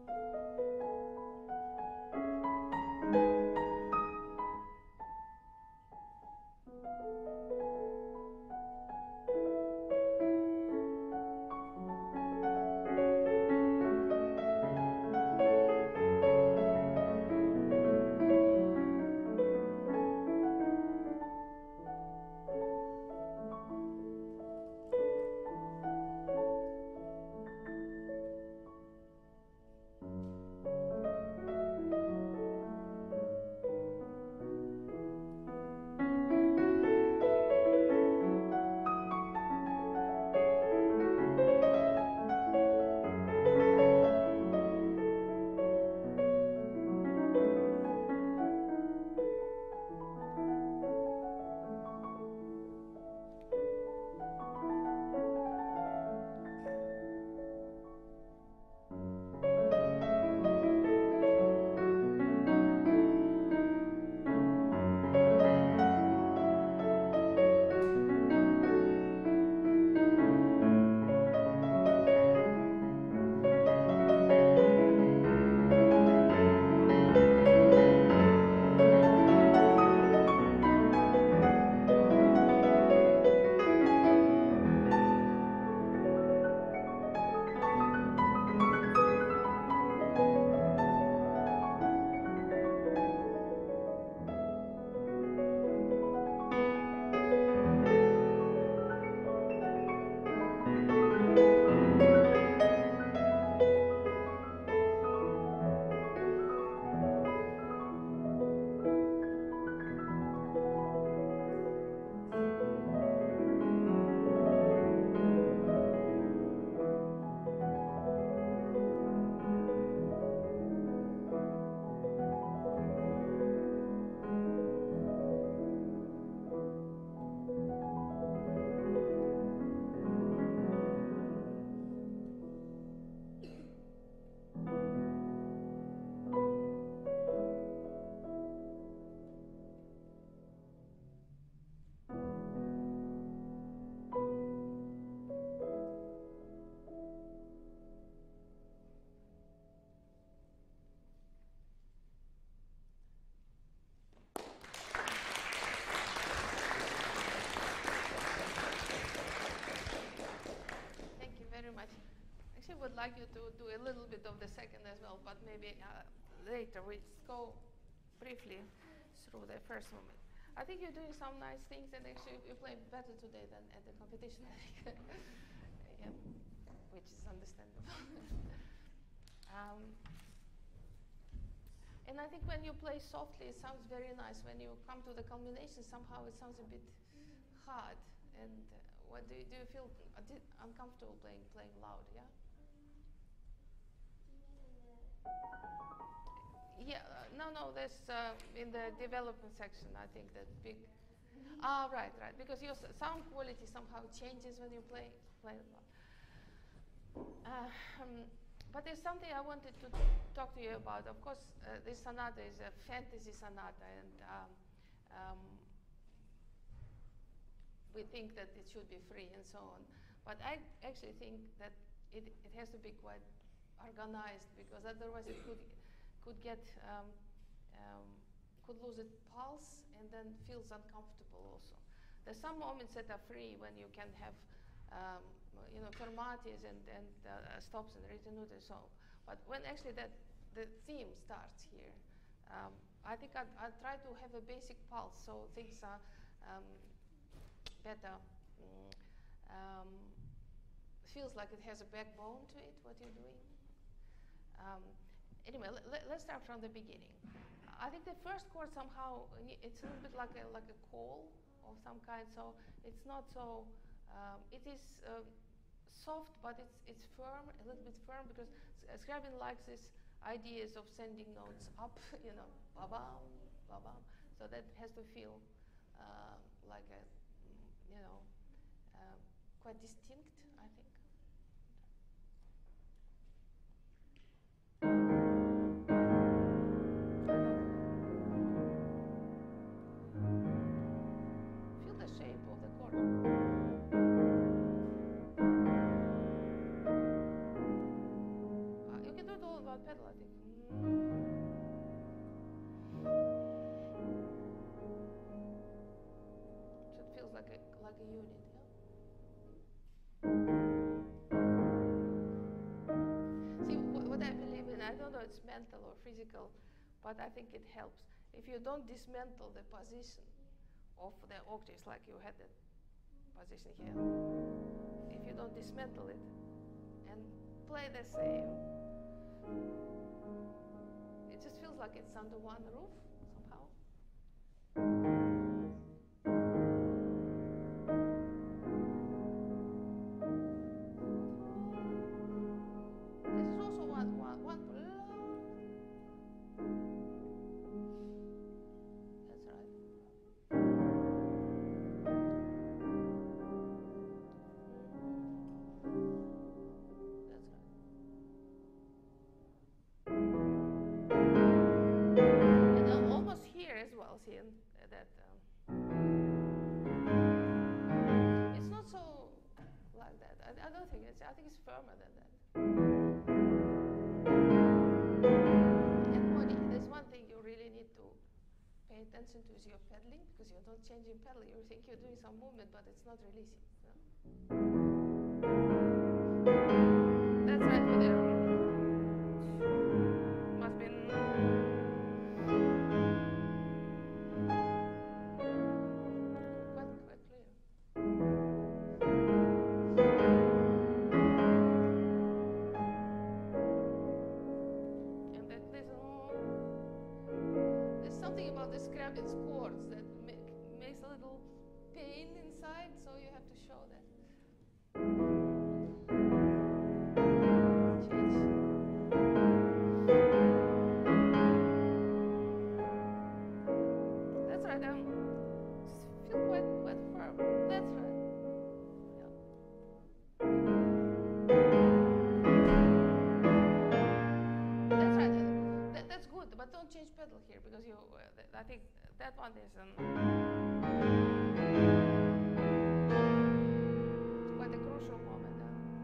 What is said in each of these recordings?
Would like you to do a little bit of the second as well, but maybe later. We just go briefly through the first moment. I think you're doing some nice things, and actually you play better today than at the competition, I think. Yeah, which is understandable. And I think when you play softly, it sounds very nice. When you come to the culmination, somehow it sounds a bit hard. And what do you feel uncomfortable playing loud? Yeah. Yeah, no, there's in the development section, I think that big. Right, because your sound quality somehow changes when you play it loud. But there's something I wanted to talk to you about. Of course, this sonata is a fantasy sonata, and we think that it should be free and so on. But I actually think that it has to be quite organized, because otherwise it could get could lose its pulse and then feels uncomfortable also. There's some moments that are free when you can have fermatis and stops and ritenuti and so on. But when actually the theme starts here, I think I try to have a basic pulse so things are better. Feels like it has a backbone to it, what you're doing. Anyway, let's start from the beginning. I think the first chord somehow, it's a little bit like a call of some kind, so it's not so, it is soft, but it's firm, a little bit firm, because Scriabin likes these ideas of sending notes up, ba-bam, ba-bam, so that has to feel like a, quite distinct, I think. Feel the shape of the chord. You can do it all about pedal, I think. So it feels like a unit, yeah? See, what I believe in, I don't know it's mental or physical, but I think it helps. If you don't dismantle the position of the octaves, like you had that position here, if you don't dismantle it and play the same, it just feels like it's under one roof somehow. This is also one. That's right. That's right. And almost here as well, see that it's not so like that. I don't think it's. I think it's firmer than that. And Moni, there's one thing you really need to pay attention to is your pedaling, because you don't change in pedaling. You think you're doing some movement, but it's not releasing. No? That's right, with there. Must be quite clear. And that there's something about the Scriabin's chords that makes a little pain inside, so you have to show that. Change. That's right. Feel quite firm. That's right. Yeah. That's right. That's good, but don't change pedal here, because you. I think that one is quite a crucial moment.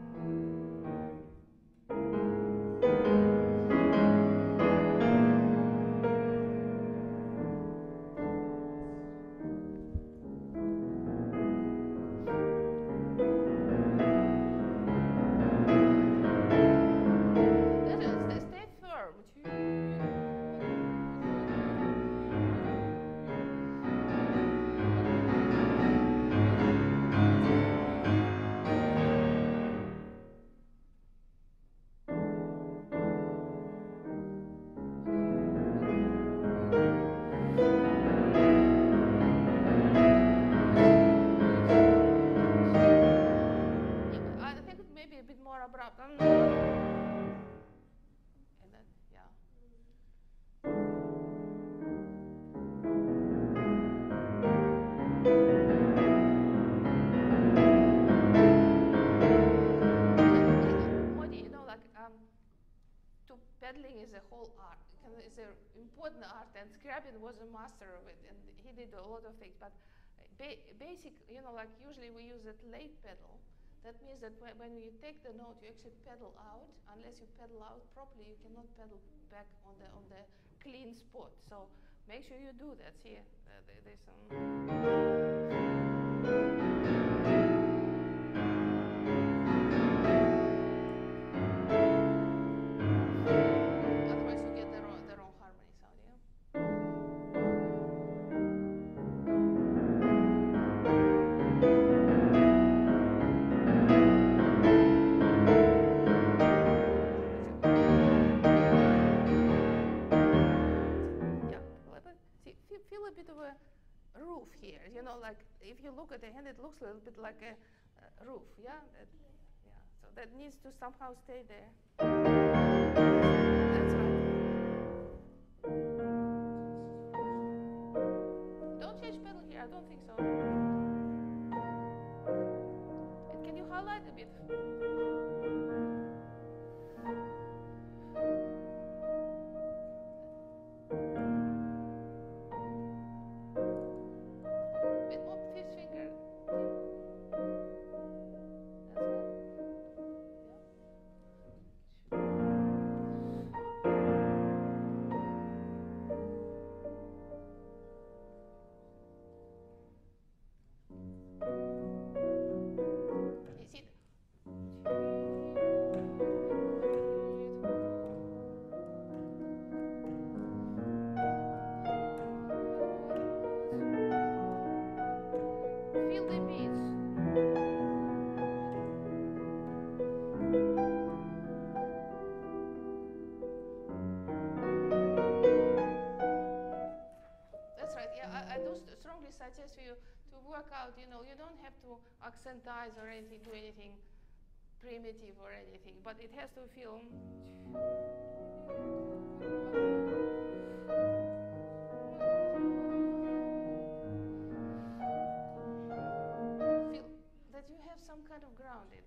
Stay firm. I think it may be a bit more abrupt. And then, yeah. Modi, pedaling is a whole art. It's an important art, and Scriabin was a master of it, and he did a lot of things. But basic, usually we use a late pedal. That means that when you take the note, you actually pedal out. Unless you pedal out properly, you cannot pedal back on the clean spot. So make sure you do that. See, there's some. Otherwise, you get the wrong harmony sound. Yeah. Feel a bit of a roof here, like if you look at the hand, it looks a little bit like a roof, yeah? So that needs to somehow stay there. That's right. Don't change pedal here, I don't think so. And can you highlight a bit? suggest for you to work out, you know, you don't have to accentize or anything, do anything primitive or anything, but it has to feel. Feel that you have some kind of grounded.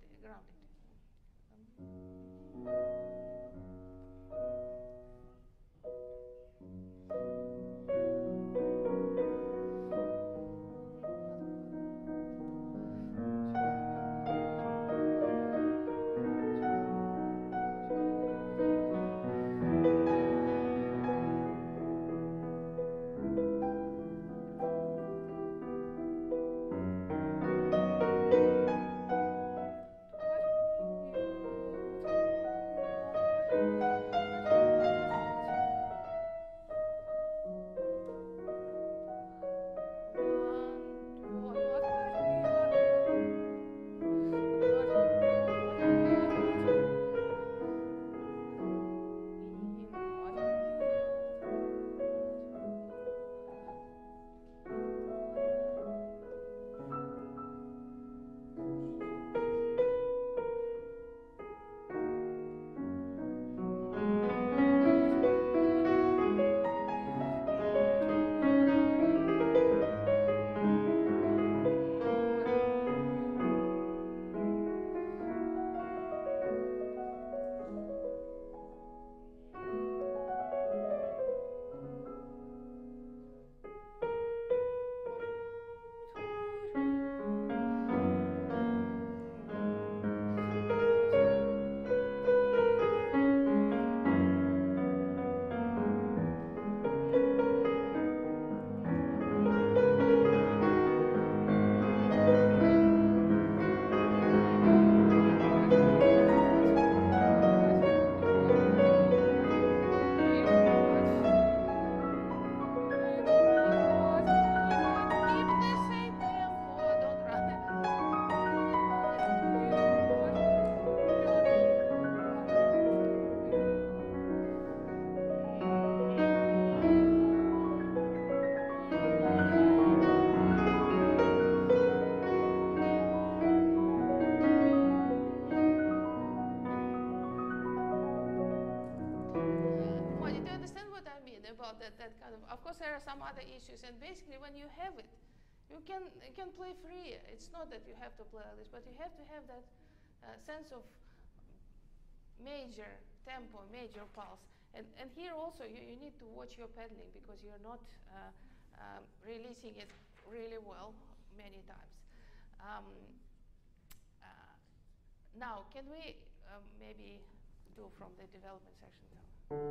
That kind of course, there are some other issues, and basically, when you have it, you can play free. It's not that you have to play like this, but you have to have that sense of major tempo, major pulse. And here also, you need to watch your pedaling because you're not releasing it really well many times. Now, can we maybe do from the development section now?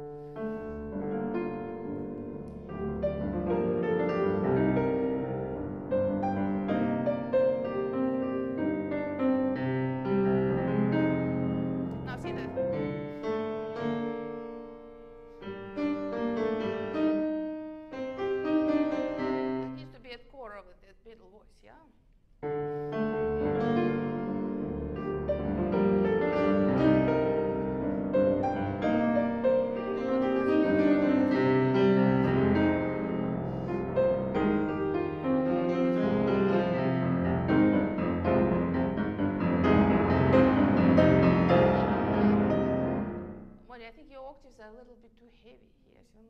A little bit too heavy here. So,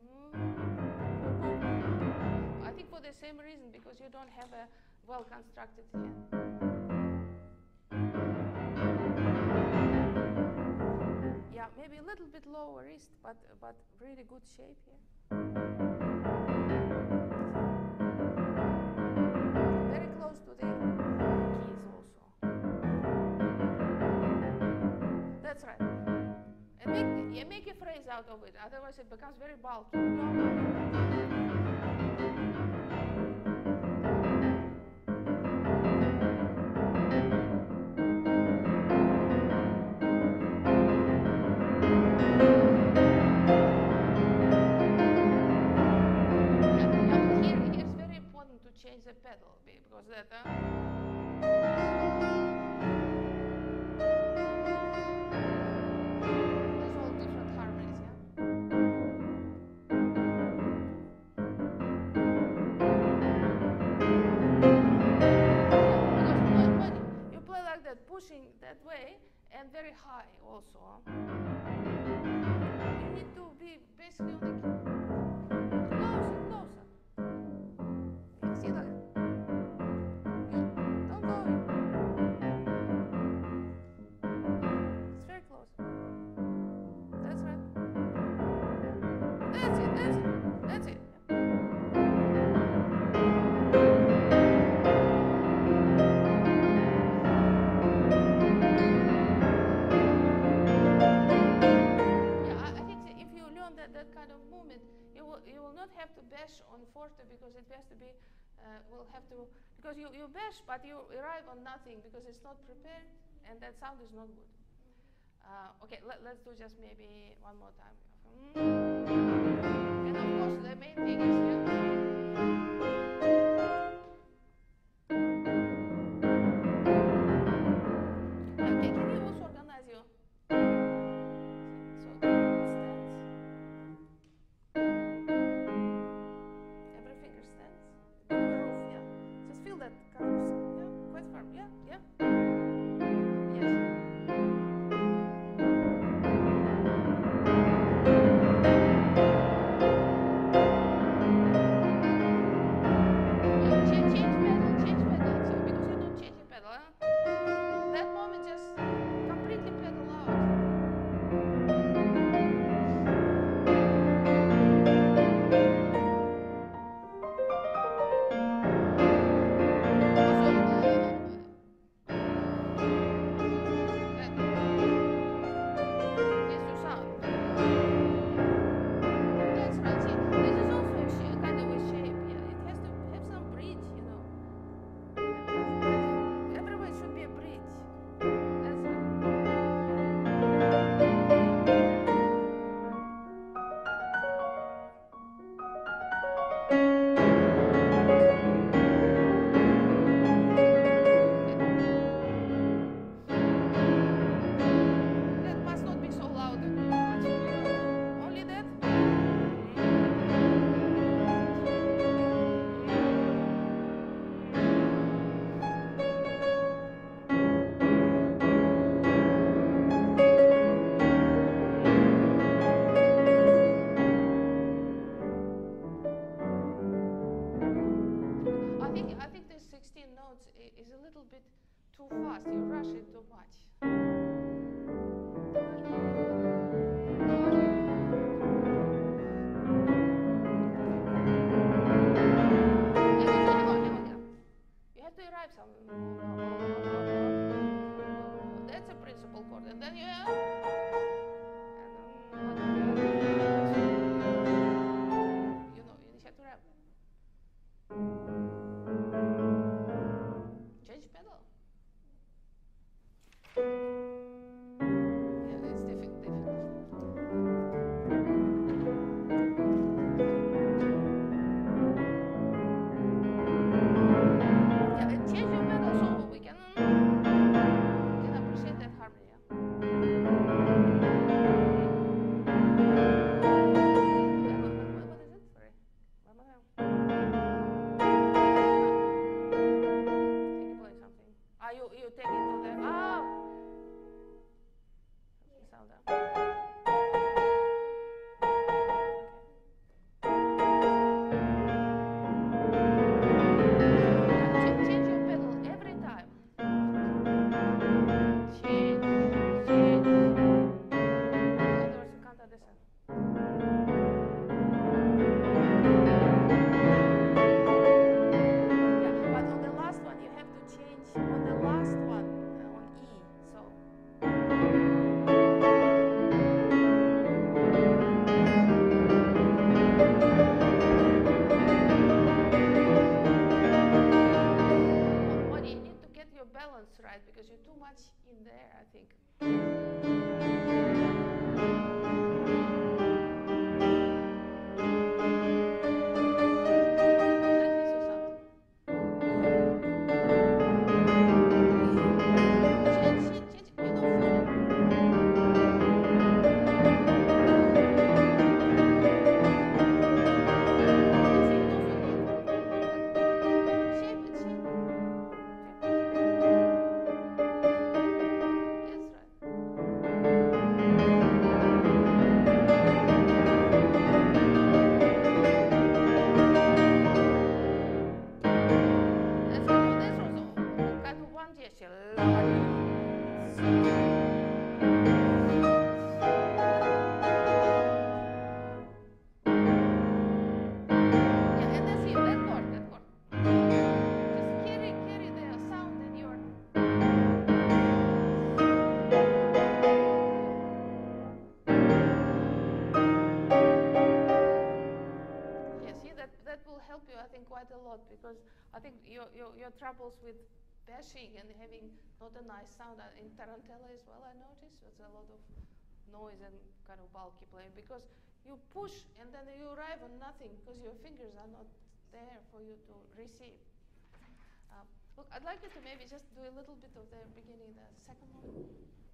I think for the same reason, because you don't have a well-constructed hand. Yeah, maybe a little bit lower wrist, but really good shape here. Very close to the keys also. That's right. And make a phrase out of it, otherwise it becomes very bulky. Here it's very important to change the pedal because that. that way, and very high also. You need to be basically on the closer, closer. Yeah, see that? Don't go in. It's very close. That's right. That's it, that's it, that's it. That kind of movement, you will not have to bash on forte because it has to be, because you bash but you arrive on nothing because it's not prepared and that sound is not good. Okay, let's do just maybe one more time. And of course the main thing is here. Okay, can you also organize your is a little bit too fast. You rush it too much. You have to arrive somewhere. That's a principal chord. And then you have... you have to rap. Change pedal. Yeah, it's difficult. Yeah, and change your pedal so we can appreciate that harmony. What is it? Sorry. One more time. You take it to the sound down. Okay. Change your pedal every time. Change. Otherwise you can't understand. Yeah, but on the last one you have to change on the last one on E. So. But you need to get your balance right because you're too much in there, I think. think quite a lot, because I think your troubles with bashing and having not a nice sound in tarantella as well, I noticed. There's a lot of noise and kind of bulky playing, because you push and then you arrive on nothing because your fingers are not there for you to receive. Look, I'd like you to maybe just do a little bit of the beginning, the second one.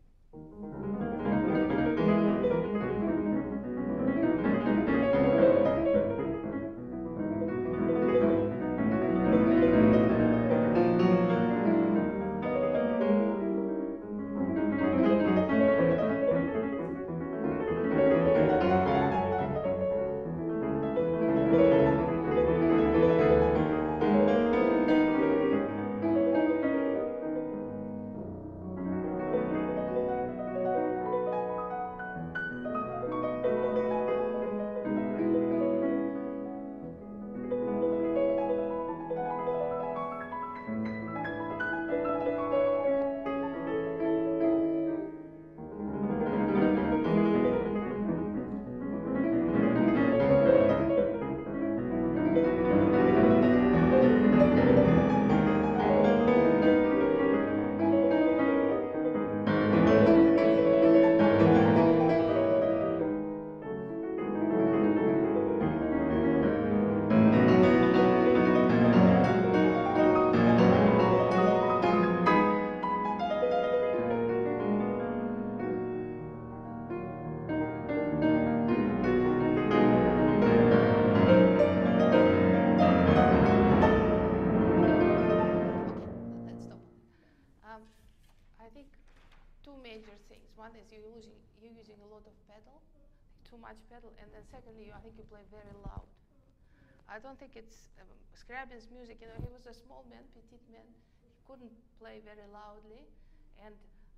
You're using a lot of pedal, too much pedal, and then secondly, I think you play very loud. I don't think it's Scriabin's music. You know, he was a small man, petite man. He couldn't play very loudly, and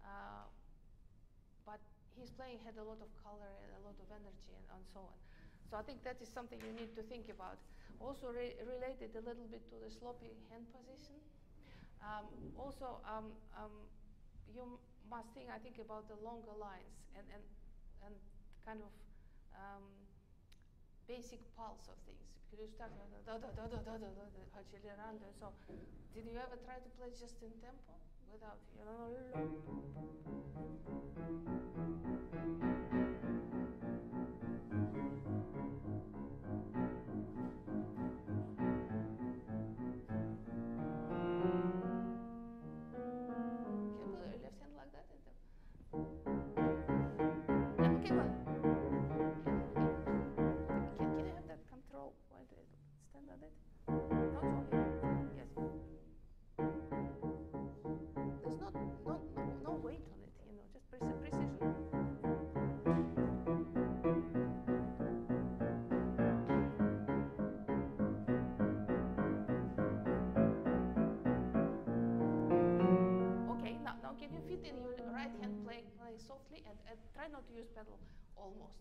but his playing had a lot of color and a lot of energy and so on. So I think that is something you need to think about. Also related a little bit to the sloppy hand position. You must think, I think, about the longer lines and kind of basic pulse of things. Because you start accelerando. So, did you ever try to play just in tempo without, you know? Softly and try not to use pedal almost.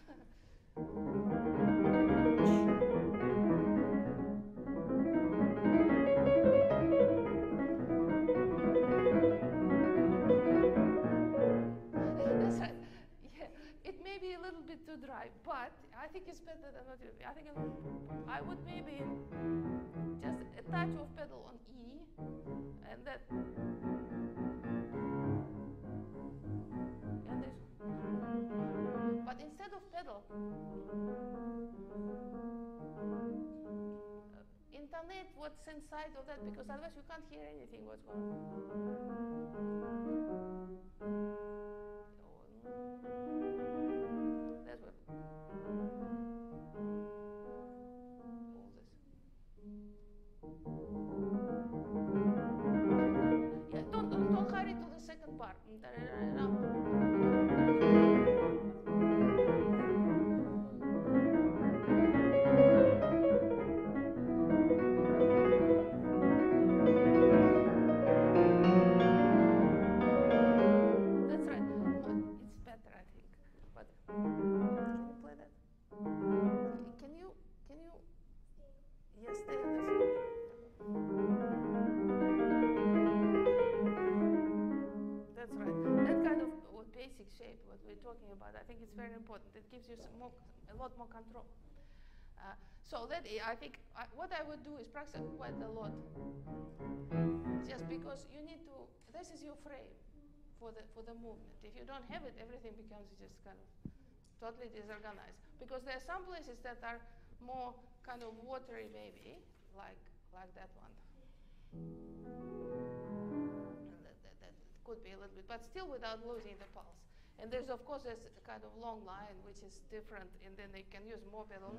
That's right. Yeah, it may be a little bit too dry, but I think it's better than not. I think I would maybe just a touch of pedal on E, and that. But instead of pedal, intonate what's inside of that, because otherwise you can't hear anything what's going on. That's what. All this. Yeah, don't hurry to the second part. Shape, what we're talking about, I think it's very important. It gives you a lot more control. So that I think what I would do is practice quite a lot, just because you need to. This is your frame for the movement. If you don't have it, everything becomes just kind of totally disorganized. Because there are some places that are more kind of watery, maybe like that one. That could be a little bit, but still without losing the pulse. And there's, of course, there's a kind of long line, which is different, and then they can use more pedal.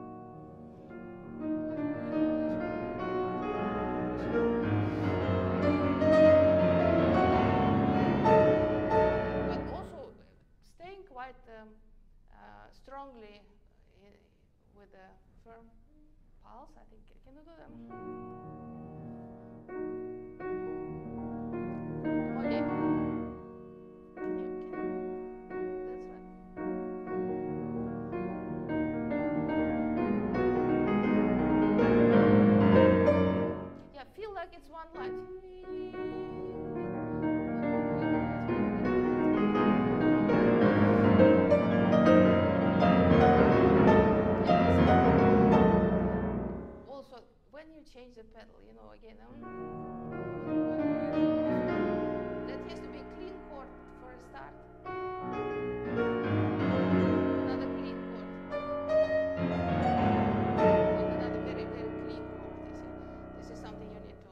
But also staying quite strongly with a firm pulse, I think. Can you do that? Okay. Like it's one light. Also, when you change the pedal, you know, again, that has to be a clean chord for a start. Another clean chord. Another very, very clean chord. This is something you need to.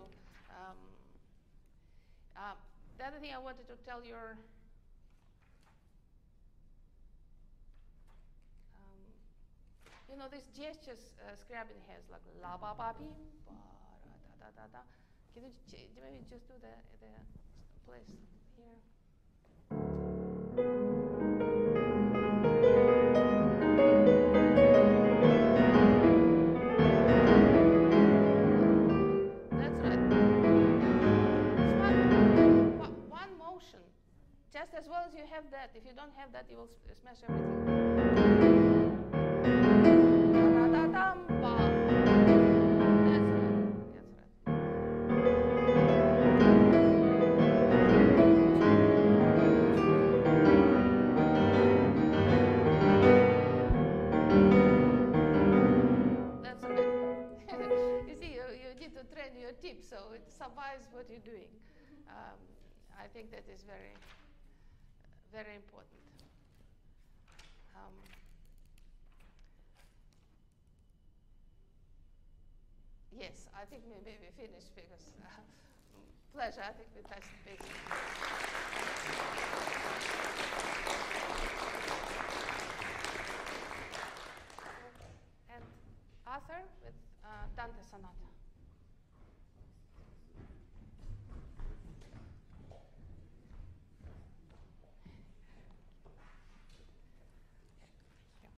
The other thing I wanted to tell your you know, these gestures Scriabin has, like la ba ba bim ba da da da da. Can you maybe just do the place here? Just as well as you have that. If you don't have that, you will smash everything. That's right. That's right. You see, you need to train your tip so it survives what you're doing. I think that is very, very important. Yes, I think we maybe finished because pleasure. I think we touched the base. And Arthur with Dante Sonata.